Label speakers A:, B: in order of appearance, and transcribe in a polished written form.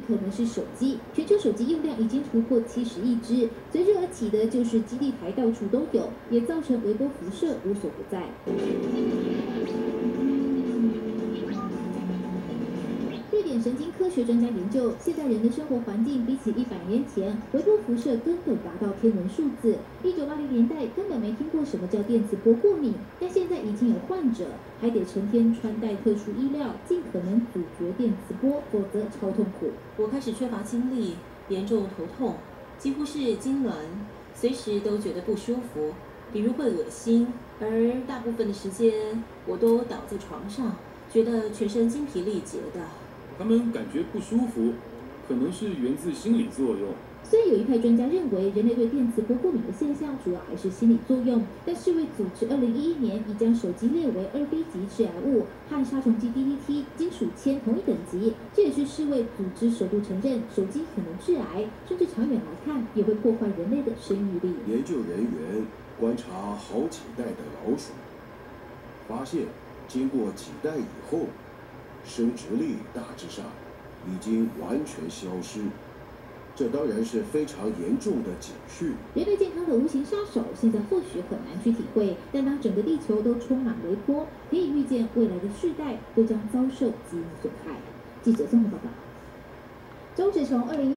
A: 可能是手机。全球手机用量已经突破70亿只，随之而起的就是基地台到处都有，也造成微波辐射无所不在。瑞典神经科学专家研究，现代人的生活环境比起100年前，微波辐射根本达到天文数字。1980年代根本没听过什么叫电磁波过敏，但现在已经有患者还得成天穿戴特殊衣料，尽可能阻绝电磁波，否则超痛苦。
B: 我开始缺乏精力，严重头痛，几乎是痉挛，随时都觉得不舒服，比如会恶心，而大部分的时间我都倒在床上，觉得全身精疲力竭的。
C: 他们感觉不舒服，可能是源自心理作用。
A: 虽然有一派专家认为人类对电磁波过敏的现象主要还是心理作用，但世卫组织2011年已将手机列为2B 级致癌物，和杀虫剂 DDT、金属铅同一等级。这也是世卫组织首度承认手机可能致癌，甚至长远来看也会破坏人类的生育力。
D: 研究人员观察好几代的老鼠，发现经过几代以后，生殖力大致上已经完全消失。这当然是非常严重的警讯。
A: 人类健康的无形杀手，现在或许很难去体会，但当整个地球都充满微波，可以预见未来的世代都将遭受基因损害。记者综合报道。周志从20